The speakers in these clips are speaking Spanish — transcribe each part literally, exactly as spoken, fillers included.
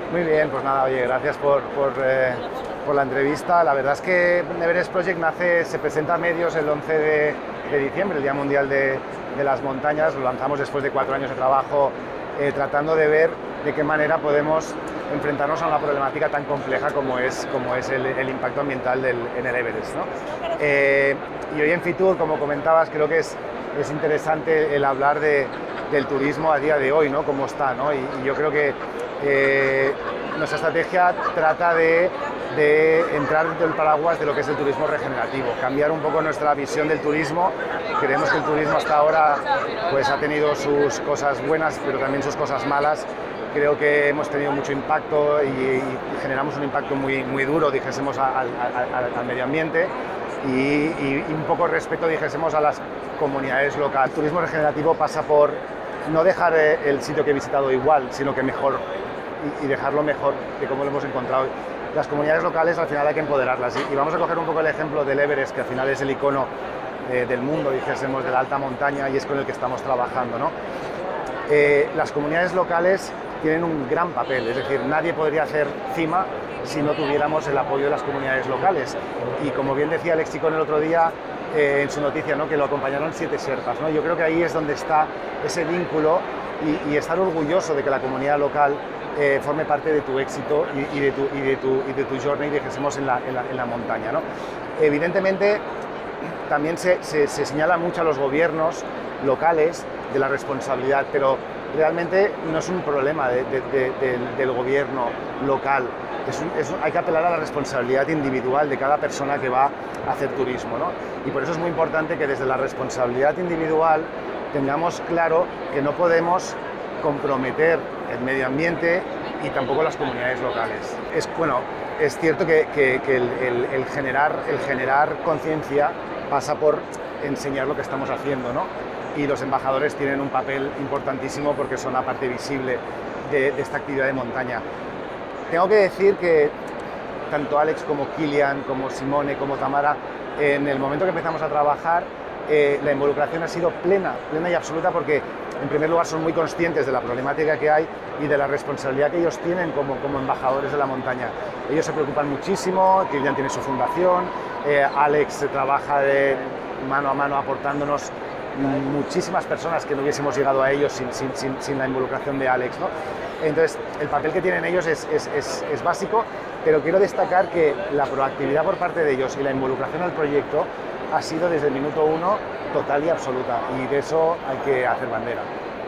Muy bien, pues nada, oye, gracias por, por, eh, por la entrevista. La verdad es que Everest Project nace, se presenta a medios el once de, de diciembre, el Día Mundial de, de las Montañas. Lo lanzamos después de cuatro años de trabajo eh, tratando de ver de qué manera podemos enfrentarnos a una problemática tan compleja como es, como es el, el impacto ambiental del, en el Everest, ¿no? Eh, y hoy en Fitur, como comentabas, creo que es, es interesante el hablar de, del turismo a día de hoy, ¿no? Cómo está, ¿no? Y, y yo creo que eh, nuestra estrategia trata de, de entrar dentro del paraguas de lo que es el turismo regenerativo, cambiar un poco nuestra visión del turismo. Creemos que el turismo hasta ahora pues, ha tenido sus cosas buenas, pero también sus cosas malas. Creo que hemos tenido mucho impacto y, y generamos un impacto muy, muy duro, dijésemos, al, al, al medio ambiente y, y, y un poco respeto, dijésemos, a las comunidades locales. El turismo regenerativo pasa por no dejar el sitio que he visitado igual, sino que mejor y, y dejarlo mejor de cómo lo hemos encontrado. Las comunidades locales al final hay que empoderarlas y, y vamos a coger un poco el ejemplo del Everest, que al final es el icono eh, del mundo, dijésemos, de la alta montaña y es con el que estamos trabajando, ¿no? Eh, las comunidades locales tienen un gran papel, es decir, nadie podría hacer cima si no tuviéramos el apoyo de las comunidades locales. Y como bien decía Alex Chicón el otro día eh, en su noticia, ¿no? Que lo acompañaron siete sherpas, ¿no? Yo creo que ahí es donde está ese vínculo y, y estar orgulloso de que la comunidad local eh, forme parte de tu éxito y, y, de, tu, y, de, tu, y de tu journey, dijésemos, en la, en la, en la montaña, ¿no? Evidentemente, también se, se, se señala mucho a los gobiernos locales de la responsabilidad, pero realmente no es un problema de, de, de, de, del gobierno local, es un, es un, hay que apelar a la responsabilidad individual de cada persona que va a hacer turismo, ¿no? Y por eso es muy importante que desde la responsabilidad individual tengamos claro que no podemos comprometer el medio ambiente y tampoco las comunidades locales. Es, bueno, es cierto que, que, que el, el, el generar, el generar conciencia pasa por enseñar lo que estamos haciendo, ¿no? Y los embajadores tienen un papel importantísimo porque son la parte visible de, de esta actividad de montaña. Tengo que decir que tanto Alex como Kilian, como Simone, como Tamara, en el momento que empezamos a trabajar, eh, la involucración ha sido plena, plena y absoluta porque, en primer lugar, son muy conscientes de la problemática que hay y de la responsabilidad que ellos tienen como, como embajadores de la montaña. Ellos se preocupan muchísimo, Kilian tiene su fundación, eh, Alex trabaja de mano a mano aportándonos muchísimas personas que no hubiésemos llegado a ellos sin, sin, sin, sin la involucración de Alex, ¿no? Entonces, el papel que tienen ellos es, es, es, es básico, pero quiero destacar que la proactividad por parte de ellos y la involucración al proyecto ha sido desde el minuto uno total y absoluta, y de eso hay que hacer bandera.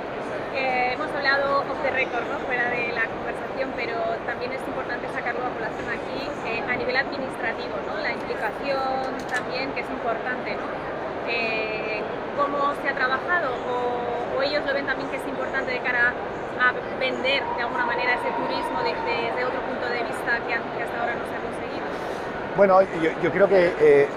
Eh, hemos hablado off the record, ¿no? Fuera de la conversación, pero también es importante sacarlo a colación aquí eh, a nivel administrativo, ¿no? La implicación también, que es importante, ¿no? Eh, ¿Cómo se ha trabajado? O, o ellos lo ven también que es importante de cara a vender de alguna manera ese turismo desde de, de otro punto de vista que, que hasta ahora no se ha conseguido? Bueno, yo, yo creo que eh,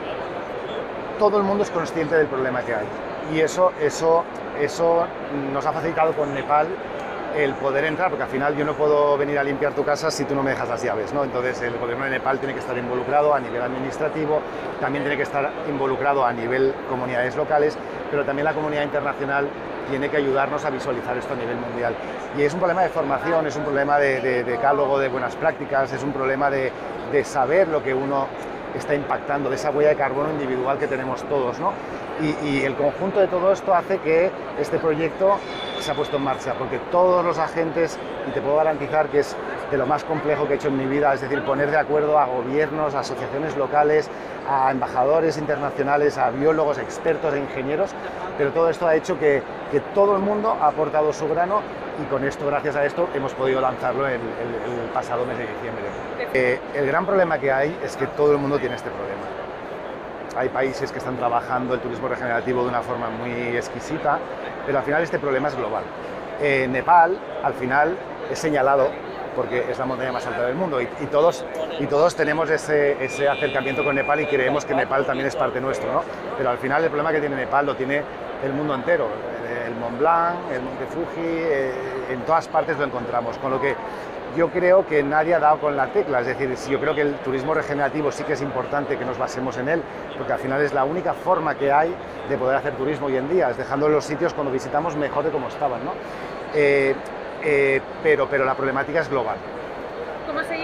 todo el mundo es consciente del problema que hay y eso, eso, eso nos ha facilitado con Nepal el poder entrar, porque al final yo no puedo venir a limpiar tu casa si tú no me dejas las llaves, ¿no? Entonces el gobierno de Nepal tiene que estar involucrado a nivel administrativo, también tiene que estar involucrado a nivel comunidades locales, pero también la comunidad internacional tiene que ayudarnos a visualizar esto a nivel mundial. Y es un problema de formación, es un problema de, de, de decálogo de buenas prácticas, es un problema de, de saber lo que uno está impactando, de esa huella de carbono individual que tenemos todos, ¿no? Y, y el conjunto de todo esto hace que este proyecto se ha puesto en marcha, porque todos los agentes, y te puedo garantizar que es de lo más complejo que he hecho en mi vida, es decir, poner de acuerdo a gobiernos, a asociaciones locales, a embajadores internacionales, a biólogos, expertos e ingenieros, pero todo esto ha hecho que, que todo el mundo ha aportado su grano y con esto, gracias a esto, hemos podido lanzarlo el, el, el pasado mes de diciembre. Eh, el gran problema que hay es que todo el mundo tiene este problema. Hay países que están trabajando el turismo regenerativo de una forma muy exquisita, pero al final este problema es global. Eh, Nepal, al final, es señalado porque es la montaña más alta del mundo y, y, todos, y todos tenemos ese, ese acercamiento con Nepal y creemos que Nepal también es parte nuestro, ¿no? Pero al final el problema que tiene Nepal lo tiene el mundo entero, el Mont Blanc, el Monte Fuji, eh, en todas partes lo encontramos, con lo que yo creo que nadie ha dado con la tecla, es decir, yo creo que el turismo regenerativo sí que es importante que nos basemos en él, porque al final es la única forma que hay de poder hacer turismo hoy en día, es dejando los sitios cuando visitamos mejor de como estaban, ¿no? Eh, eh, pero, pero la problemática es global.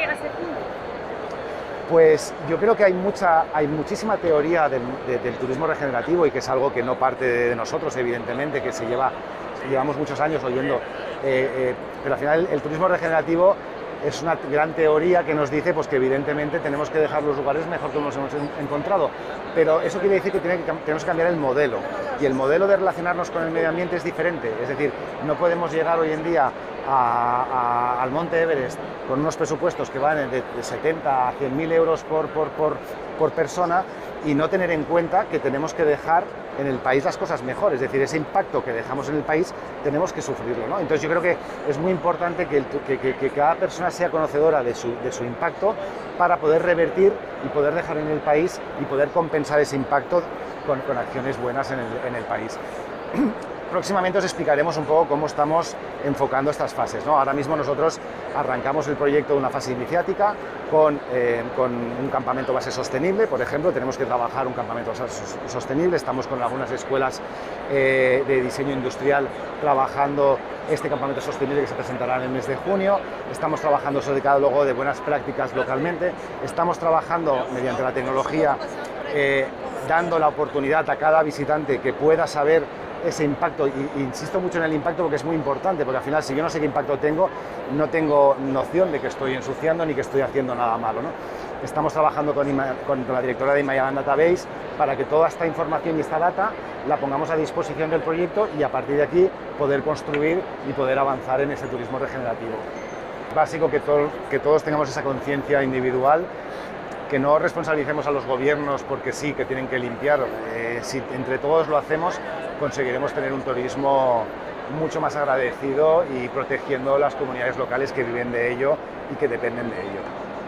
llega a ser único? Pues yo creo que hay, mucha, hay muchísima teoría del, de, del turismo regenerativo y que es algo que no parte de nosotros, evidentemente, que se lleva, llevamos muchos años oyendo, eh, eh, pero al final el, el turismo regenerativo es una gran teoría que nos dice pues, que evidentemente tenemos que dejar los lugares mejor que nos hemos encontrado, pero eso quiere decir que, tiene que tenemos que cambiar el modelo, y el modelo de relacionarnos con el medio ambiente es diferente, es decir, no podemos llegar hoy en día a, a, al Monte Everest con unos presupuestos que van de, de setenta a cien mil euros por, por, por, por persona y no tener en cuenta que tenemos que dejar en el país las cosas mejor, es decir, ese impacto que dejamos en el país tenemos que sufrirlo, ¿no? Entonces yo creo que es muy importante que, el, que, que, que cada persona sea conocedora de su, de su impacto para poder revertir y poder dejar en el país y poder compensar ese impacto con, con acciones buenas en el, en el país. Próximamente os explicaremos un poco cómo estamos enfocando estas fases, ¿no? Ahora mismo nosotros arrancamos el proyecto de una fase iniciática con, eh, con un campamento base sostenible, por ejemplo, tenemos que trabajar un campamento base sostenible, estamos con algunas escuelas eh, de diseño industrial trabajando este campamento sostenible que se presentará en el mes de junio, estamos trabajando sobre el catálogo de buenas prácticas localmente, estamos trabajando mediante la tecnología eh, dando la oportunidad a cada visitante que pueda saber ese impacto, y insisto mucho en el impacto porque es muy importante, porque al final si yo no sé qué impacto tengo, no tengo noción de que estoy ensuciando ni que estoy haciendo nada malo, ¿no? Estamos trabajando con, con la directora de Himalaya Database para que toda esta información y esta data la pongamos a disposición del proyecto y a partir de aquí poder construir y poder avanzar en ese turismo regenerativo. Es básico que, todo, que todos tengamos esa conciencia individual, que no responsabilicemos a los gobiernos porque sí, que tienen que limpiar. Eh, si entre todos lo hacemos, conseguiremos tener un turismo mucho más agradecido y protegiendo las comunidades locales que viven de ello y que dependen de ello.